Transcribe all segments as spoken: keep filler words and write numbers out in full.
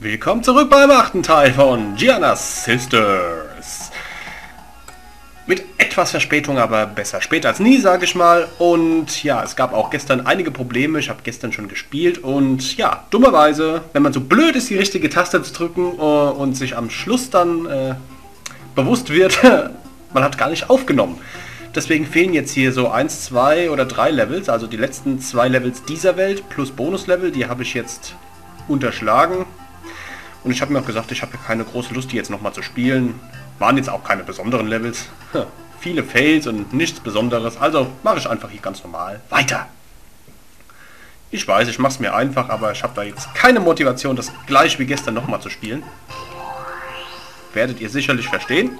Willkommen zurück beim achten Teil von Gianna's Sisters. Mit etwas Verspätung, aber besser spät als nie, sage ich mal. Und ja, es gab auch gestern einige Probleme. Ich habe gestern schon gespielt und ja, dummerweise, wenn man so blöd ist, die richtige Taste zu drücken uh, und sich am Schluss dann äh, bewusst wird, man hat gar nicht aufgenommen. Deswegen fehlen jetzt hier so eins, zwei oder drei Levels, also die letzten zwei Levels dieser Welt plus Bonuslevel, die habe ich jetzt unterschlagen. Und ich habe mir auch gesagt, ich habe ja keine große Lust, die jetzt nochmal zu spielen. Waren jetzt auch keine besonderen Levels. Hm, viele Fails und nichts Besonderes. Also mache ich einfach hier ganz normal weiter. Ich weiß, ich mache es mir einfach, aber ich habe da jetzt keine Motivation, das gleich wie gestern nochmal zu spielen. Werdet ihr sicherlich verstehen.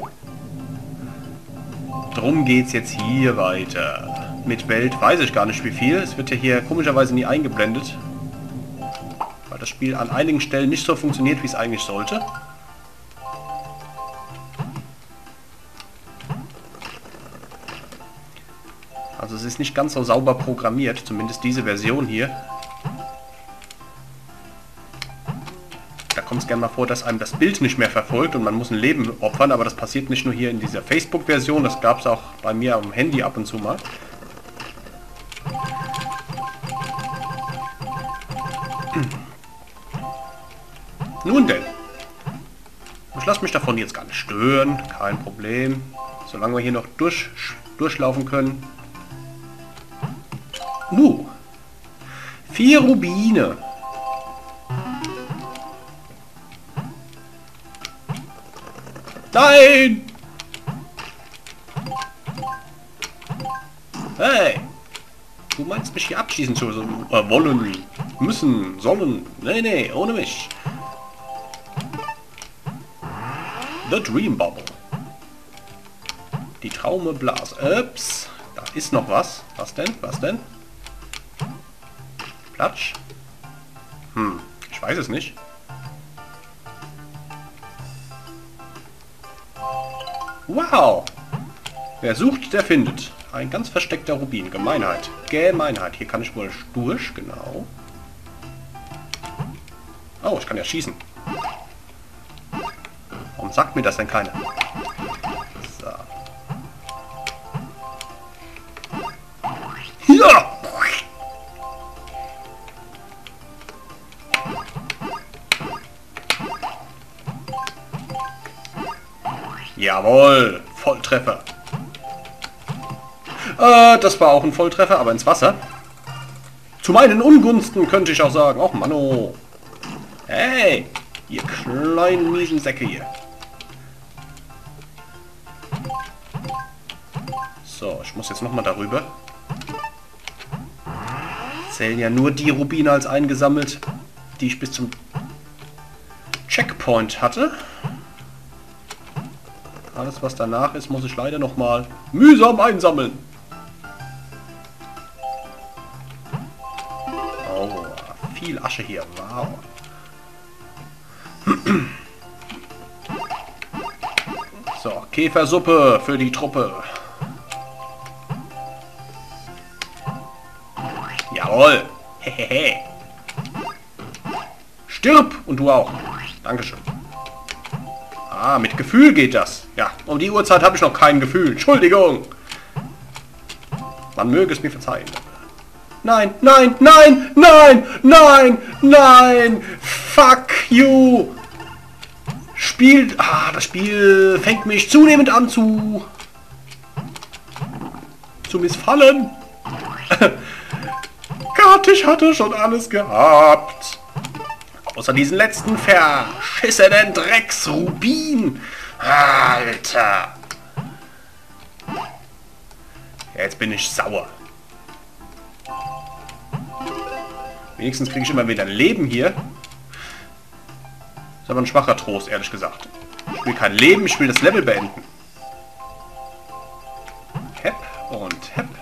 Drum geht es jetzt hier weiter. Mit Welt weiß ich gar nicht wie viel. Es wird ja hier komischerweise nie eingeblendet. Weil das Spiel an einigen Stellen nicht so funktioniert, wie es eigentlich sollte. Also es ist nicht ganz so sauber programmiert, zumindest diese Version hier. Da kommt es gerne mal vor, dass einem das Bild nicht mehr verfolgt und man muss ein Leben opfern, aber das passiert nicht nur hier in dieser Facebook-Version, das gab es auch bei mir am Handy ab und zu mal. Nun denn, ich lasse mich davon jetzt gar nicht stören, kein Problem, solange wir hier noch durch, durchlaufen können. Nu, vier Rubine. Nein! Hey! Du meinst mich hier abschießen zu äh, wollen, müssen, sollen? Nee, nee, ohne mich. The Dream Bubble. Die Traumeblase. Ups. Da ist noch was. Was denn? Was denn? Platsch? Hm. Ich weiß es nicht. Wow. Wer sucht, der findet. Ein ganz versteckter Rubin. Gemeinheit. Gemeinheit. Hier kann ich wohl durch. Genau. Oh, ich kann ja schießen. Warum sagt mir das denn keiner? So. Ja! Jawohl! Volltreffer. Äh, das war auch ein Volltreffer, aber ins Wasser. Zu meinen Ungunsten könnte ich auch sagen. Och, Manno. Hey! Ihr kleinen miesen Säcke hier. So, ich muss jetzt nochmal darüber. Zählen ja nur die Rubine als eingesammelt, die ich bis zum Checkpoint hatte. Alles, was danach ist, muss ich leider nochmal mühsam einsammeln. Oh, viel Asche hier. Wow. So, Käfersuppe für die Truppe. Jawohl. Hehehe. Stirb! Und du auch. Dankeschön. Ah, mit Gefühl geht das. Ja, um die Uhrzeit habe ich noch kein Gefühl. Entschuldigung. Man möge es mir verzeihen. Nein, nein, nein, nein, nein, nein. Fuck you. Spiel... Ah, das Spiel fängt mich zunehmend an zu... zu missfallen. Gott, ich hatte schon alles gehabt. Außer diesen letzten verschissenen Drecksrubin. Alter. Jetzt bin ich sauer. Wenigstens kriege ich immer wieder ein Leben hier. Ist aber ein schwacher Trost, ehrlich gesagt. Ich will kein Leben, ich will das Level beenden. Hepp und hepp.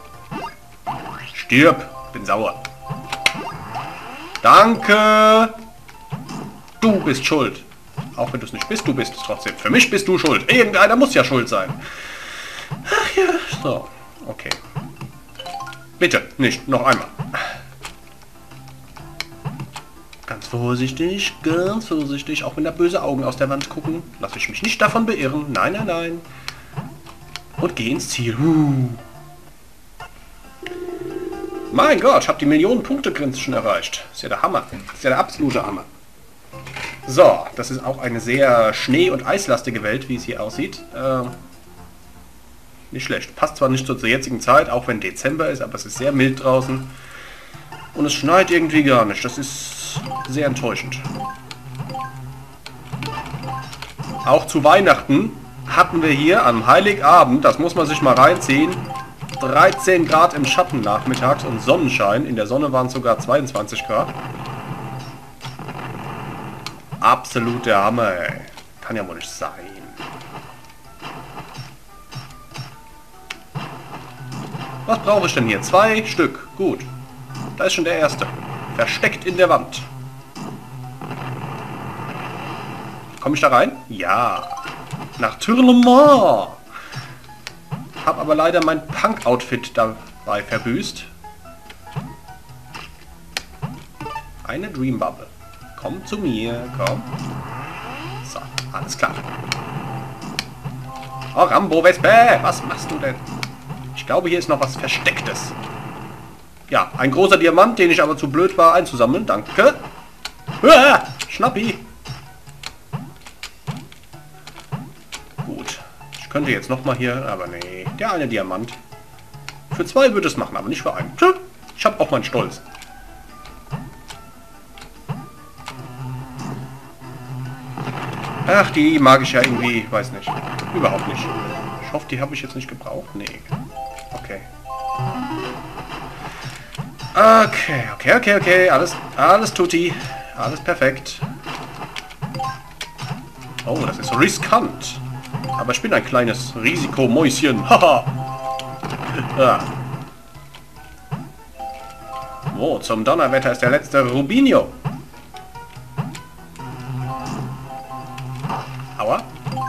Stirb, bin sauer. Danke. Du bist schuld. Auch wenn du es nicht bist, du bist es trotzdem. Für mich bist du schuld. Irgendeiner muss ja schuld sein. Ach ja, so. Okay. Bitte, nicht. Noch einmal. Ganz vorsichtig, ganz vorsichtig. Auch wenn da böse Augen aus der Wand gucken, lasse ich mich nicht davon beirren. Nein, nein, nein. Und geh ins Ziel. Huh. Mein Gott, ich habe die Millionen-Punkte-Grenze schon erreicht. Ist ja der Hammer. Ist ja der absolute Hammer. So, das ist auch eine sehr schnee- und eislastige Welt, wie es hier aussieht. Äh, nicht schlecht. Passt zwar nicht so zur jetzigen Zeit, auch wenn Dezember ist, aber es ist sehr mild draußen. Und es schneit irgendwie gar nicht. Das ist sehr enttäuschend. Auch zu Weihnachten hatten wir hier am Heiligabend, das muss man sich mal reinziehen, dreizehn Grad im Schatten nachmittags und Sonnenschein. In der Sonne waren es sogar zweiundzwanzig Grad. Absolut der Hammer, ey. Kann ja wohl nicht sein. Was brauche ich denn hier? Zwei Stück. Gut. Da ist schon der erste. Versteckt in der Wand. Komme ich da rein? Ja. Nach Tournement. Hab aber leider mein Punk-Outfit dabei verbüßt. Eine Dream Bubble. Komm zu mir, komm. So, alles klar. Oh, Rambo Wespe, was machst du denn? Ich glaube, hier ist noch was Verstecktes. Ja, ein großer Diamant, den ich aber zu blöd war einzusammeln. Danke. Uah, Schnappi. Gut. Ich könnte jetzt nochmal hier, aber nee. Der eine Diamant. Für zwei würde es machen, aber nicht für einen. Ich habe auch meinen Stolz. Ach, die mag ich ja irgendwie, weiß nicht. Überhaupt nicht. Ich hoffe, die habe ich jetzt nicht gebraucht. Nee. Okay. Okay, okay, okay, okay. Alles, alles tutti. Alles perfekt. Oh, das ist riskant. Aber ich bin ein kleines Risikomäuschen. Haha. Ja. Wo zum Donnerwetter ist der letzte Rubinho? Aua.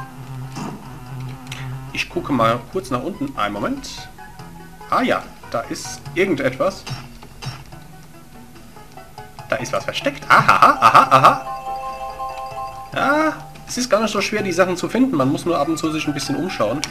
Ich gucke mal kurz nach unten. Einen Moment. Ah ja, da ist irgendetwas. Da ist was versteckt. Aha, aha, aha. Ja, es ist gar nicht so schwer, die Sachen zu finden. Man muss nur ab und zu sich ein bisschen umschauen.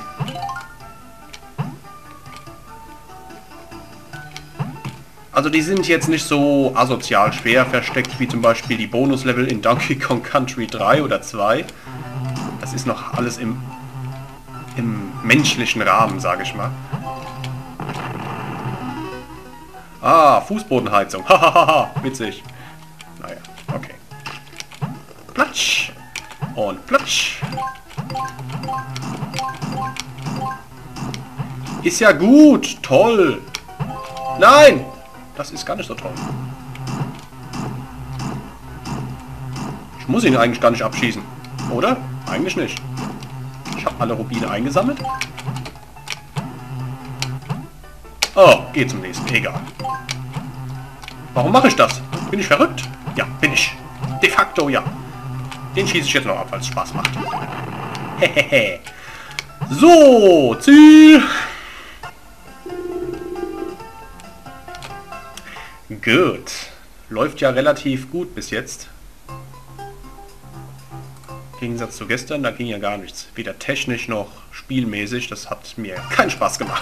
Also die sind jetzt nicht so asozial schwer versteckt, wie zum Beispiel die Bonuslevel in Donkey Kong Country drei oder zwei. Das ist noch alles im, im menschlichen Rahmen, sage ich mal. Ah, Fußbodenheizung. Hahaha, witzig. Naja, okay. Platsch. Und platsch. Ist ja gut. Toll. Nein. Das ist gar nicht so toll. Ich muss ihn eigentlich gar nicht abschießen. Oder? Eigentlich nicht. Ich habe alle Rubine eingesammelt. Oh, geh zum nächsten. Egal. Warum mache ich das? Bin ich verrückt? Ja, bin ich. De facto ja. Den schieße ich jetzt noch ab, weil es Spaß macht. Hehehe. So, Ziel. Gut. Läuft ja relativ gut bis jetzt. Im Gegensatz zu gestern, da ging ja gar nichts. Weder technisch noch spielmäßig. Das hat mir keinen Spaß gemacht.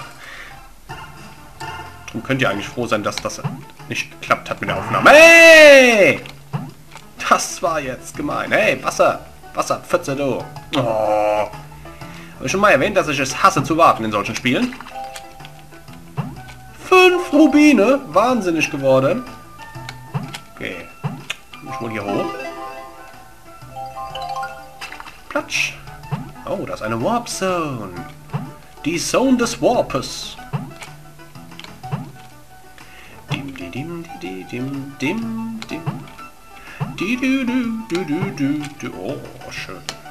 Darum könnt ihr eigentlich froh sein, dass das nicht geklappt hat mit der Aufnahme. Hey! Das war jetzt gemein. Hey, Wasser! Wasser, Pfütze, du! Oh. Habe ich schon mal erwähnt, dass ich es hasse zu warten in solchen Spielen? Fünf Rubine! Wahnsinnig geworden. Okay. Ich wohl hier hoch. Platsch. Oh, das ist eine Warp Zone. Die Zone des Warpes. Dim, di, dim, di, dim, dim, dim. Di, du, du, du, du, du, du. Oh, schön.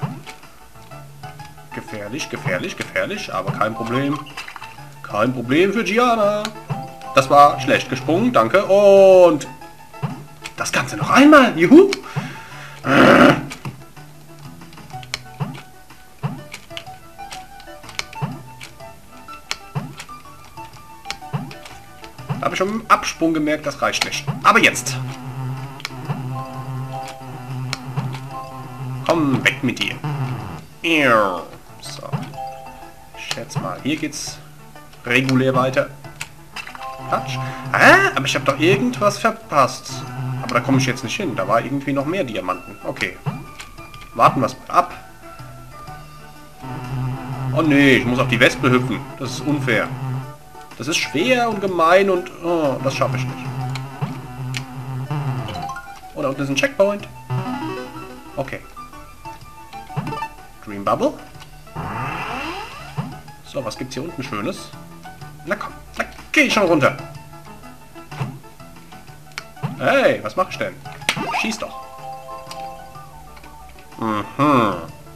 Gefährlich, gefährlich, gefährlich, aber kein Problem. Kein Problem für Gianna. Das war schlecht gesprungen, danke. Und das Ganze noch einmal. Juhu. Habe ich schon im Absprung gemerkt, das reicht nicht. Aber jetzt. Komm, weg mit dir. So. Ich schätze mal, hier geht's regulär weiter. Quatsch. Ah, aber ich habe doch irgendwas verpasst. Aber da komme ich jetzt nicht hin. Da war irgendwie noch mehr Diamanten. Okay. Warten wir es mal ab. Oh nee, ich muss auf die Wespe hüpfen. Das ist unfair. Das ist schwer und gemein und... Oh, das schaffe ich nicht. Oh, da unten ist ein Checkpoint. Okay. Dream Bubble. So, was gibt's hier unten Schönes? Na komm, da geh ich schon runter. Hey, was mach ich denn? Schieß doch. Mhm.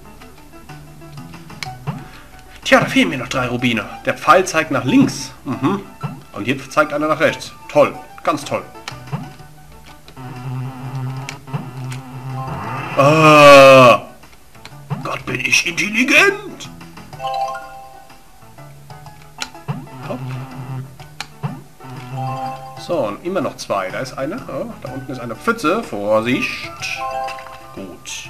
Tja, da fehlen mir noch drei Rubine. Der Pfeil zeigt nach links. Mhm. Und hier zeigt einer nach rechts. Toll, ganz toll. Ah, Gott, bin ich intelligent. Hopp. So, und immer noch zwei. Da ist eine. Oh, da unten ist eine Pfütze. Vorsicht. Gut.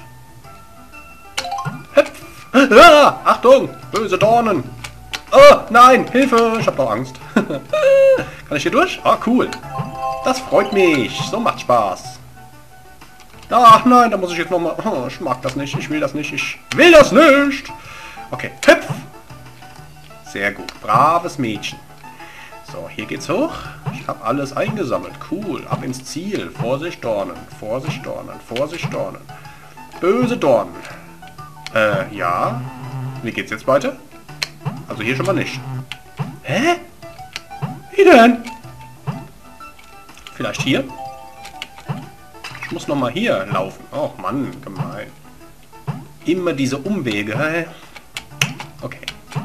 Hüpf. Ah, Achtung! Böse Dornen! Oh, nein! Hilfe! Ich hab doch Angst. Kann ich hier durch? Ah, cool. Das freut mich. So macht Spaß. Ach nein, da muss ich jetzt nochmal... Oh, ich mag das nicht. Ich will das nicht. Ich will das nicht! Okay, hüpf! Sehr gut. Braves Mädchen. So, hier geht's hoch. Ich habe alles eingesammelt. Cool. Ab ins Ziel. Vorsicht, Dornen. Vorsicht, Dornen. Vorsicht, Dornen. Böse Dornen. Äh, ja. Wie geht's jetzt weiter? Also hier schon mal nicht. Hä? Wie denn? Vielleicht hier? Ich muss noch mal hier laufen. Och Mann, gemein. Immer diese Umwege. Hä? Okay.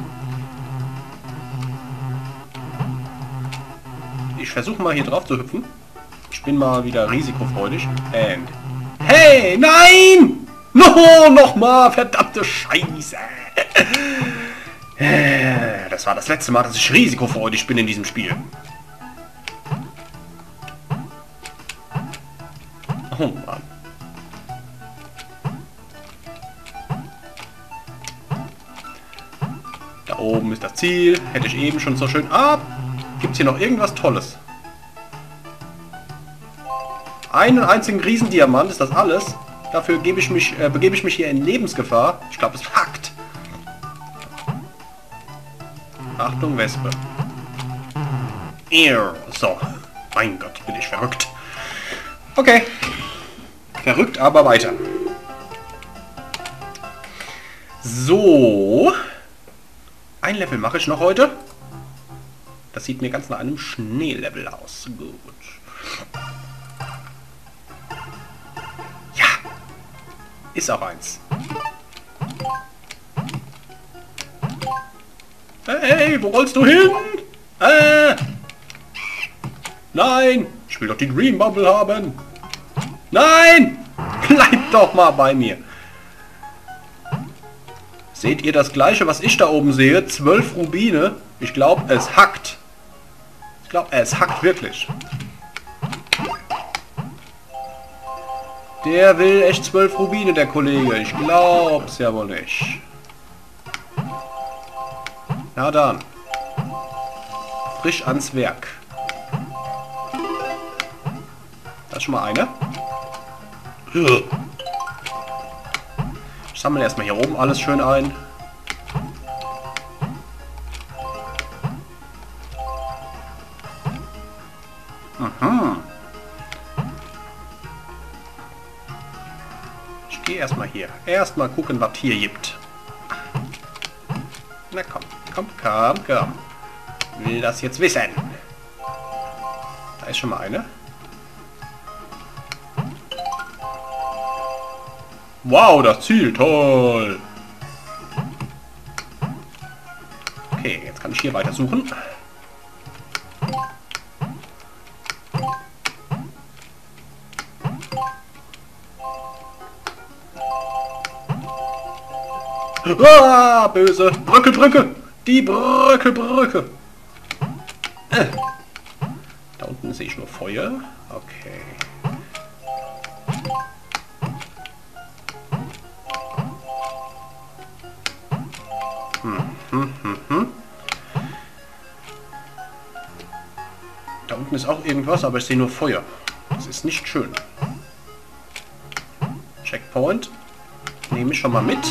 Ich versuche mal hier drauf zu hüpfen. Ich bin mal wieder risikofreudig. And... Hey, nein! No, nochmal, verdammte Scheiße. Das war das letzte Mal, dass ich risikofreudig bin in diesem Spiel. Oh Mann. Da oben ist das Ziel. Hätte ich eben schon so schön... Ah, gibt es hier noch irgendwas Tolles? Einen einzigen Riesendiamant, ist das alles? Dafür gebe ich mich, äh, begebe ich mich hier in Lebensgefahr. Ich glaube, es hackt. Achtung, Wespe. So. Mein Gott, bin ich verrückt. Okay. Verrückt, aber weiter. So. Ein Level mache ich noch heute. Das sieht mir ganz nach einem Schneelevel aus. Gut. Ist auch eins. Hey, wo rollst du hin? Äh. Nein, ich will doch die Dream Bubble haben. Nein, bleib doch mal bei mir. Seht ihr das gleiche, was ich da oben sehe? Zwölf Rubine. Ich glaube, es hackt. Ich glaube, es hackt wirklich. Der will echt zwölf Rubine, der Kollege. Ich glaub's ja wohl nicht. Na dann. Frisch ans Werk. Da ist schon mal eine. Ich sammle erstmal hier oben alles schön ein. Mhm. Ich gehe erstmal hier. Erstmal gucken, was hier gibt. Na komm, komm, komm, komm. Will das jetzt wissen. Da ist schon mal eine. Wow, das Ziel, toll. Okay, jetzt kann ich hier weiter suchen. Ah, böse. Brücke, Brücke. Die Brücke, Brücke. Äh. Da unten sehe ich nur Feuer. Okay. Da unten ist auch irgendwas, aber ich sehe nur Feuer. Das ist nicht schön. Checkpoint. Nehme ich schon mal mit.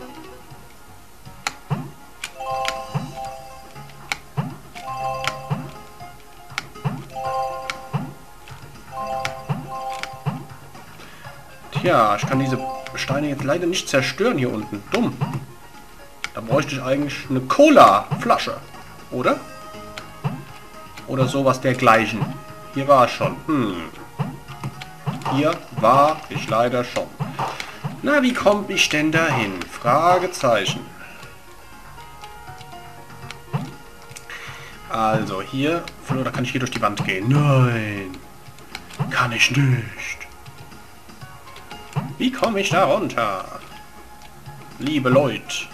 Tja, ich kann diese Steine jetzt leider nicht zerstören hier unten. Dumm. Da bräuchte ich eigentlich eine Cola-Flasche. Oder? Oder sowas dergleichen. Hier war es schon. Hm. Hier war ich leider schon. Na, wie komme ich denn dahin? Fragezeichen. Also, hier... Oder kann ich hier durch die Wand gehen? Nein. Kann ich nicht. Wie komme ich da runter? Liebe Leute.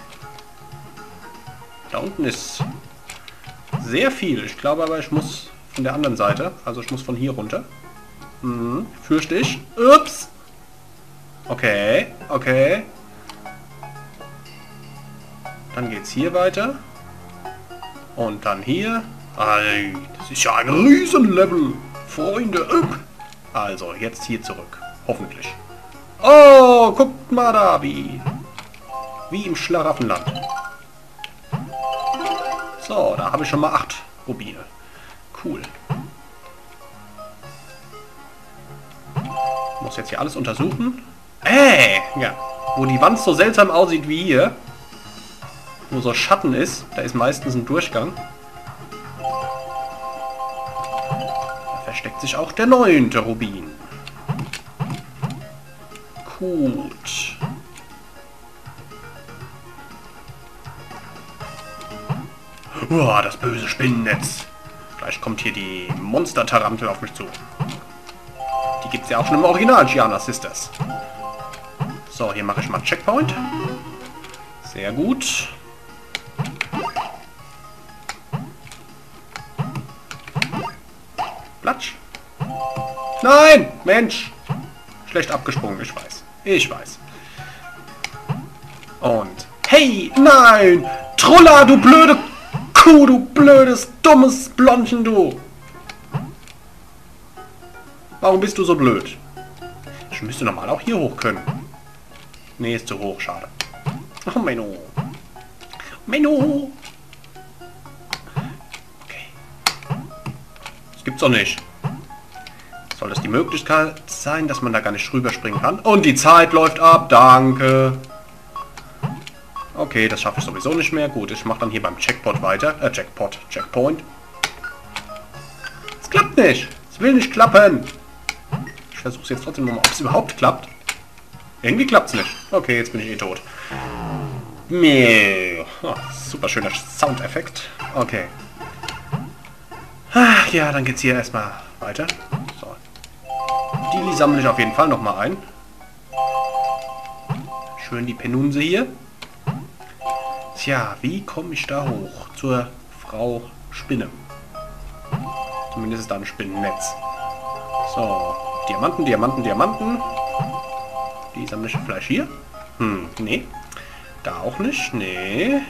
Da unten ist sehr viel. Ich glaube aber, ich muss von der anderen Seite. Also ich muss von hier runter. Hm, fürchte ich. Ups. Okay, okay. Dann geht's hier weiter. Und dann hier. Ay, das ist ja ein Riesenlevel. Freunde. Also, jetzt hier zurück. Hoffentlich. Oh, guckt mal da, wie... Wie im Schlaraffenland. So, da habe ich schon mal acht Rubine. Cool. Muss jetzt hier alles untersuchen. Äh, ja. Wo die Wand so seltsam aussieht wie hier. Wo so Schatten ist. Da ist meistens ein Durchgang. Da versteckt sich auch der neunte Rubin. Gut. Uah, das böse Spinnennetz. Gleich kommt hier die Monster-Tarantel auf mich zu. Die gibt es ja auch schon im Original Giana Sisters. So, hier mache ich mal Checkpoint. Sehr gut. Platsch. Nein! Mensch! Schlecht abgesprungen, ich weiß. Ich weiß. Und... Hey! Nein! Trulla, du blöde Kuh, du blödes, dummes Blondchen, du! Warum bist du so blöd? Ich müsste normal auch hier hoch können. Nee, ist zu hoch, schade. Oh, Menno. Menno! Okay. Das gibt's doch nicht. Soll das die Möglichkeit sein, dass man da gar nicht rüberspringen kann? Und die Zeit läuft ab, danke. Okay, das schaffe ich sowieso nicht mehr. Gut, ich mache dann hier beim Checkpoint weiter. Äh, Checkpoint, Checkpoint. Es klappt nicht. Es will nicht klappen. Ich versuche es jetzt trotzdem nochmal, ob es überhaupt klappt. Irgendwie klappt es nicht. Okay, jetzt bin ich eh tot. Oh, super schöner Soundeffekt. Okay. Ach, ja, dann geht's hier erstmal weiter. So. Die sammle ich auf jeden Fall nochmal ein. Schön die Penunse hier. Tja, wie komme ich da hoch? Zur Frau Spinne. Zumindest ist da ein Spinnennetz. So, Diamanten, Diamanten, Diamanten. Die sammle ich vielleicht hier? Hm, nee. Da auch nicht, nee.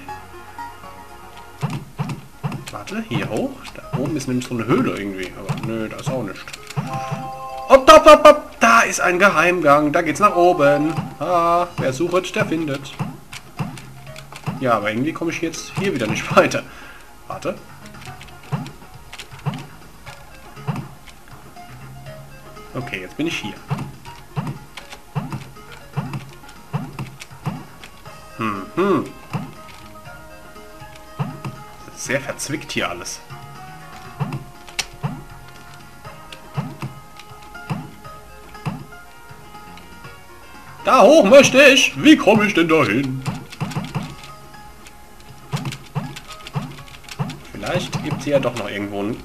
Warte, hier hoch. Da oben ist nämlich so eine Höhle irgendwie. Aber nö, da ist auch nicht. Hopp, hopp, hopp, hopp. Da ist ein Geheimgang. Da geht's nach oben. Ah, wer sucht, der findet. Ja, aber irgendwie komme ich jetzt hier wieder nicht weiter. Warte. Okay, jetzt bin ich hier. Hm, hm. Das ist sehr verzwickt hier alles. Da hoch möchte ich. Wie komme ich denn dahin? Vielleicht gibt es hier ja doch noch irgendwo einen...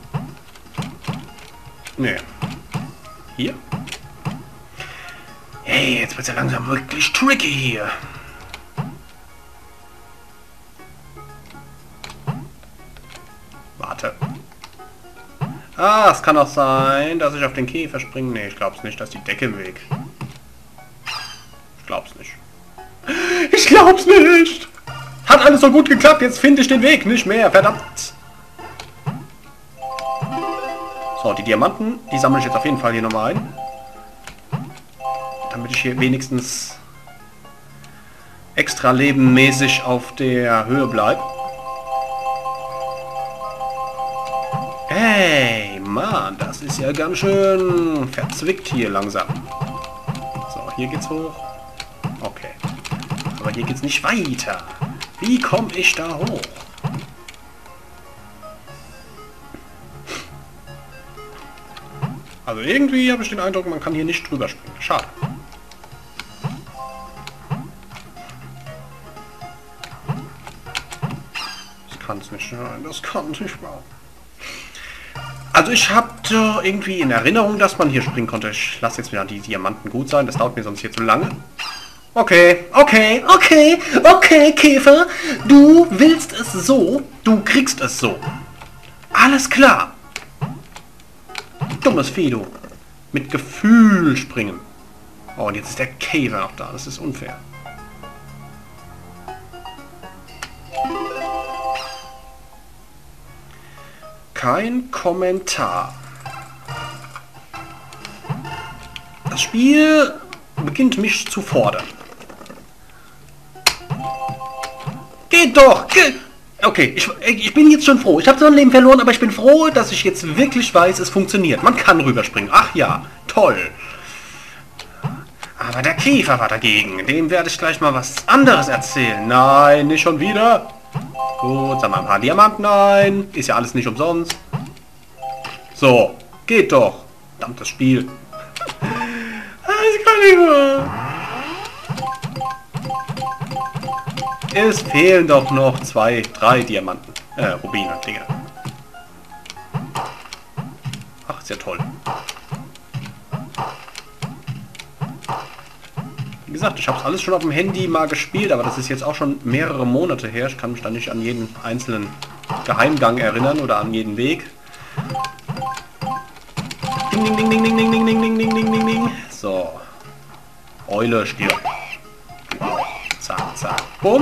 Nee. Hier? Hey, jetzt wird es ja langsam wirklich tricky hier. Warte. Ah, es kann auch sein, dass ich auf den Käfer springe. Nee, ich glaub's nicht, dass die Decke im Weg. Ich glaub's nicht. Ich glaub's nicht! Hat alles so gut geklappt, jetzt finde ich den Weg nicht mehr, verdammt! So, die Diamanten, die sammle ich jetzt auf jeden Fall hier nochmal ein. Damit ich hier wenigstens extra lebenmäßig auf der Höhe bleibe. Hey, Mann, das ist ja ganz schön verzwickt hier langsam. So, hier geht's hoch. Okay. Aber hier geht's nicht weiter. Wie komme ich da hoch? Also irgendwie habe ich den Eindruck, man kann hier nicht drüber springen. Schade. Das kann es nicht sein. Das kann nicht wahr. Also ich habe irgendwie in Erinnerung, dass man hier springen konnte. Ich lasse jetzt wieder die Diamanten gut sein. Das dauert mir sonst hier zu lange. Okay, okay, okay, okay, Käfer. Du willst es so, du kriegst es so. Alles klar. Dummes Vieh, du. Mit Gefühl springen. Oh, und jetzt ist der Käfer noch da. Das ist unfair. Kein Kommentar. Das Spiel beginnt mich zu fordern. Geht doch! Geht. Okay, ich, ich bin jetzt schon froh. Ich habe zwar ein Leben verloren, aber ich bin froh, dass ich jetzt wirklich weiß, es funktioniert. Man kann rüberspringen. Ach ja, toll. Aber der Käfer war dagegen. Dem werde ich gleich mal was anderes erzählen. Nein, nicht schon wieder. Gut, sagen wir ein paar Diamanten ein. Ist ja alles nicht umsonst. So, geht doch. Verdammtes Spiel. Das kann nicht mehr. Es fehlen doch noch zwei, drei Diamanten. Äh, Rubine, Dinge. Ach, ist ja toll. Wie gesagt, ich habe es alles schon auf dem Handy mal gespielt, aber das ist jetzt auch schon mehrere Monate her. Ich kann mich da nicht an jeden einzelnen Geheimgang erinnern oder an jeden Weg. Ding, ding, ding, ding, ding, ding, ding, ding, ding, ding, ding, ding, ding. So. Eule, stirb. Zack, zack. Bumm.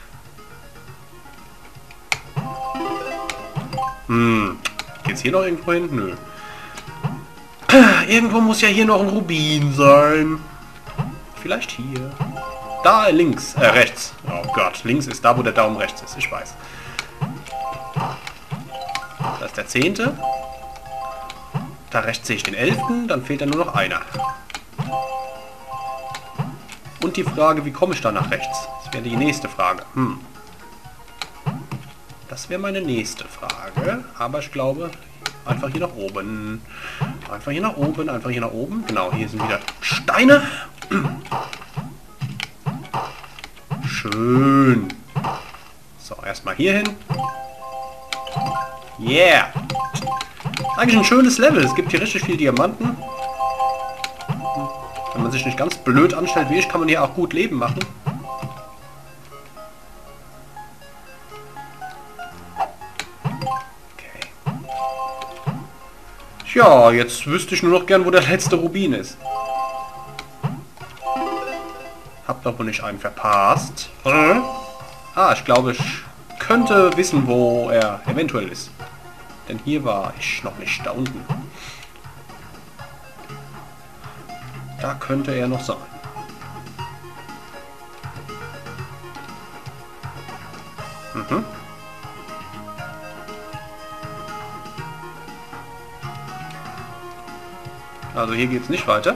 Hm. Geht's hier noch irgendwo hin? Nö. Irgendwo muss ja hier noch ein Rubin sein. Vielleicht hier. Da, links. Äh, rechts. Oh Gott. Links ist da, wo der Daumen rechts ist. Ich weiß. Das ist der zehnte. Da rechts sehe ich den elften. Dann fehlt da nur noch einer. Und die Frage, wie komme ich da nach rechts? Das wäre die nächste Frage. Hm. Das wäre meine nächste Frage. Aber ich glaube, einfach hier nach oben. Einfach hier nach oben, einfach hier nach oben. Genau, hier sind wieder Steine. Schön. So, erstmal hier hin. Yeah. Eigentlich ein schönes Level. Es gibt hier richtig viele Diamanten. Wenn man sich nicht ganz blöd anstellt wie ich, kann man hier auch gut Leben machen. Okay. Tja, jetzt wüsste ich nur noch gern, wo der letzte Rubin ist. Hab doch wohl nicht einen verpasst. Hm? Ah, ich glaube, ich könnte wissen, wo er eventuell ist. Denn hier war ich noch nicht, da unten. Da könnte er noch sein. Mhm. Also hier geht es nicht weiter.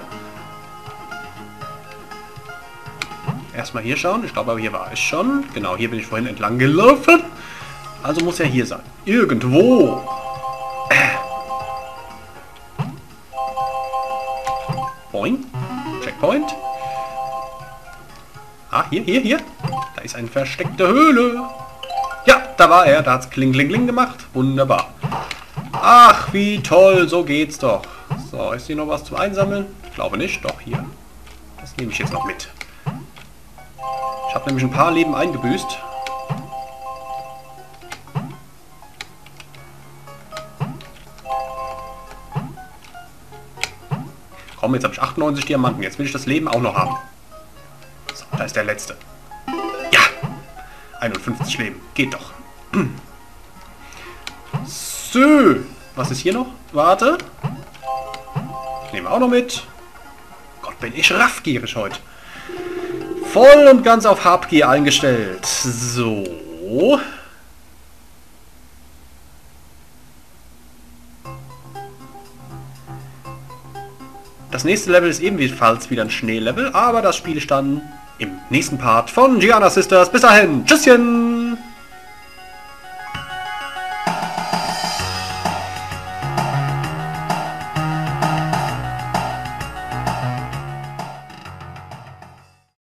Erstmal hier schauen. Ich glaube aber hier war ich schon. Genau, hier bin ich vorhin entlang gelaufen. Also muss er hier sein. Irgendwo. Boing. Checkpoint. Ah, hier, hier, hier. Da ist eine versteckte Höhle. Ja, da war er. Da hat es kling, kling, kling gemacht. Wunderbar. Ach, wie toll. So geht's doch. So, ist hier noch was zum Einsammeln? Ich glaube nicht. Doch, hier. Das nehme ich jetzt noch mit. Ich habe nämlich ein paar Leben eingebüßt. Komm, jetzt habe ich achtundneunzig Diamanten. Jetzt will ich das Leben auch noch haben. So, da ist der letzte. Ja! einundfünfzig Leben. Geht doch. So. Was ist hier noch? Warte. Ich nehme auch noch mit. Gott, bin ich raffgierig heute. Voll und ganz auf Habgier eingestellt. So. Das nächste Level ist ebenfalls wieder ein Schneelevel, aber das spiele ich dann im nächsten Part von Giana Sisters. Bis dahin. Tschüsschen!